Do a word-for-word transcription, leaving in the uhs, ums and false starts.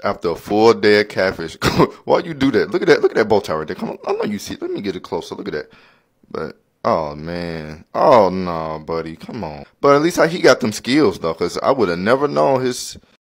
After a full day of catfish. Why you do that? Look at that. Look at that bow tie right there. Come on. I know you see it. Let me get it closer. Look at that. But, oh, man. Oh, no, buddy. Come on. But at least he got them skills, though, because I would have never known his